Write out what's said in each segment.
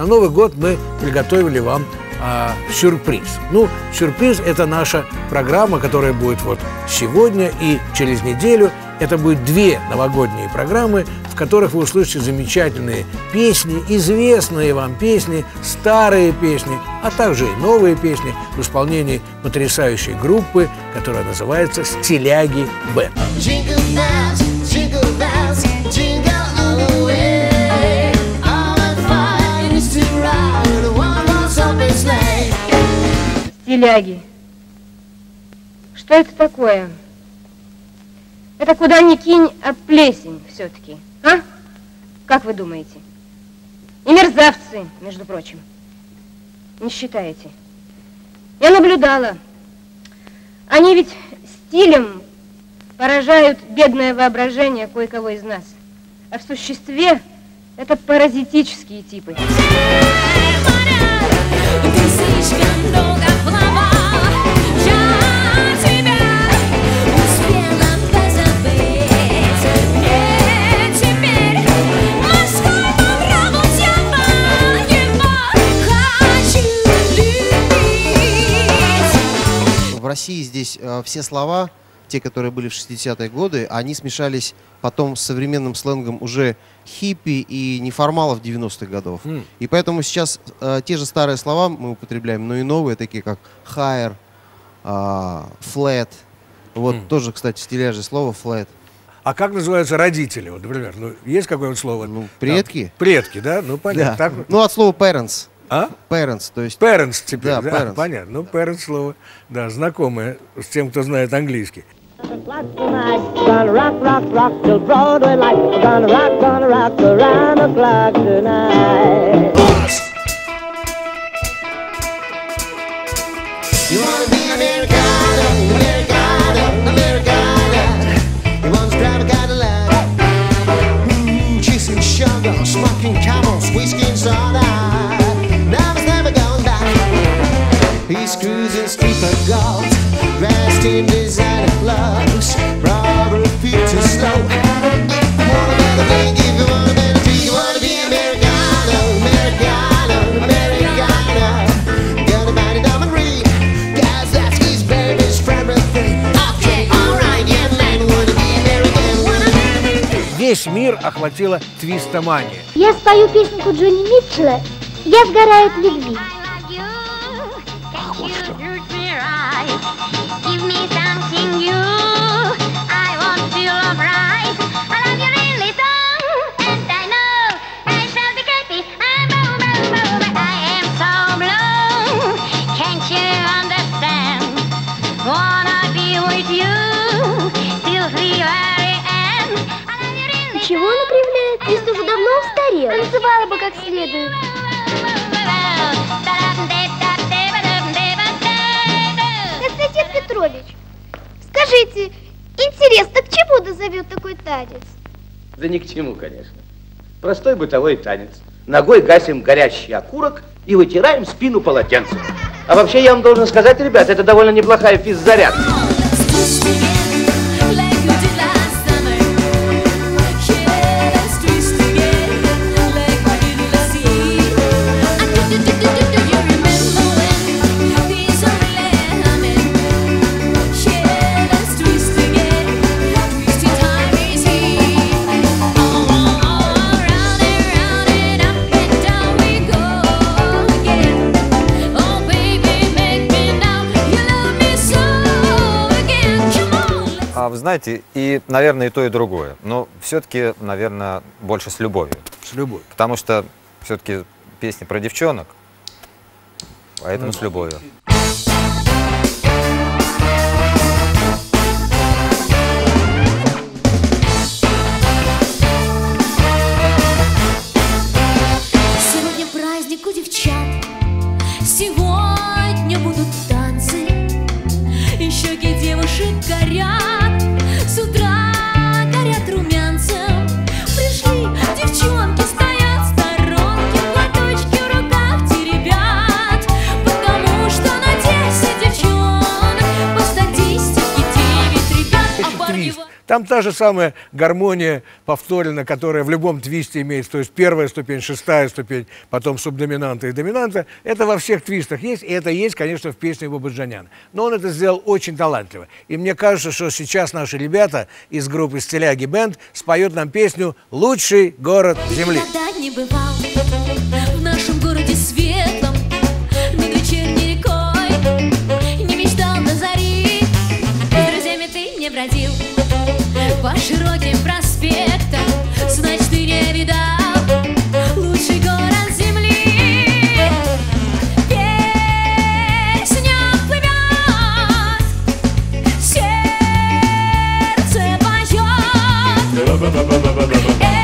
Новый год мы приготовили вам сюрприз. Ну, сюрприз – это наша программа, которая будет вот сегодня и через неделю. Это будет 2 новогодние программы, в которых вы услышите замечательные песни, известные вам песни, старые песни, а также и новые песни в исполнении потрясающей группы, которая называется «Стиляги Бэнд». Стиляги. Что это такое? Это куда ни кинь, а плесень все-таки, а? Как вы думаете? И мерзавцы, между прочим. Не считаете? Я наблюдала. Они ведь стилем поражают бедное воображение кое-кого из нас. А в существе это паразитические типы. В России здесь все слова, те, которые были в 60-е годы, они смешались потом с современным сленгом уже хиппи и неформалов 90-х годов. И поэтому сейчас те же старые слова мы употребляем, но и новые, такие как higher, flat. Вот тоже, кстати, стиляжное слово flat. А как называются родители? Вот, например, ну, есть какое-нибудь слово? Ну, предки. Там, предки, да? Ну, понятно. Да. Так... Ну, от слова parents. А? Parents, то есть... Parents теперь, да, parents. Понятно. Ну, parents слово, да, знакомое с тем, кто знает английский. Gonna rock, rock, rock till Broadway light. Gonna rock around the clock tonight. You wanna be Americana, Americana, Americana. You wanna drive a Cadillac, chasing sugar, smoking camels, whiskey and soda. Now it's never going back. He's cruising street for gold, dressed in designer clothes, Robert Peter slow. You wanna be the big, if you wanna be the big, you wanna be Americana, Americana, Americana. Got a body diamond ring, guys, that's his baby's favorite thing. Okay, alright, yeah, man, wanna be American, wanna be. Весь мир охватила твистомания. Я спою песенку Джонни Митчелла «Я сгораю от любви». Ах, вот что. Чего она кривляет? Если уже давно устарела. Танцевала бы как следует. Константин Петрович, скажите, интересно, к чему назовет такой танец? Да ни к чему, конечно. Простой бытовой танец. Ногой гасим горящий окурок и вытираем спину полотенцем. А вообще, я вам должен сказать, ребят, это довольно неплохая физзарядка. Вы знаете, и, наверное, и то, и другое. Но все-таки, наверное, больше с любовью. С любовью. Потому что все-таки песни про девчонок, поэтому с любовью. Сегодня праздник у девчат, сегодня будут танцы, и щеки девушек горят. С утра горят румянцем. Пришли девчонки, стоят в сторонке, платочки в руках теребят, потому что на Там та же самая гармония повторена, которая в любом твисте имеется, то есть первая ступень, шестая ступень, потом субдоминанта и доминанта. Это во всех твистах есть, и это есть, конечно, в песне Бабаджаняна. Но он это сделал очень талантливо. И мне кажется, что сейчас наши ребята из группы «Стиляги Бенд» споют нам песню «Лучший город земли». Никогда не бывал в нашем городе светлом, над вечерней рекой, не мечтал до зари, с друзьями ты не бродил по широким проспектам, значит, ты не видал лучший город земли. Песня плывет, сердце поет.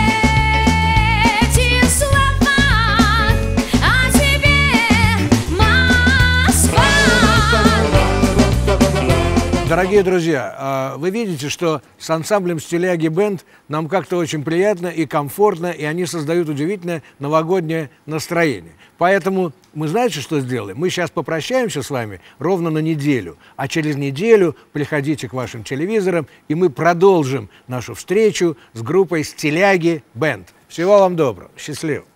Эти слова о тебе, Москва. Дорогие друзья, вы видите, что с ансамблем «Стиляги Бенд» нам как-то очень приятно и комфортно, и они создают удивительное новогоднее настроение. Поэтому мы, знаете, что сделаем? Мы сейчас попрощаемся с вами ровно на неделю, а через неделю приходите к вашим телевизорам, и мы продолжим нашу встречу с группой «Стиляги Бенд». Всего вам доброго. Счастливо.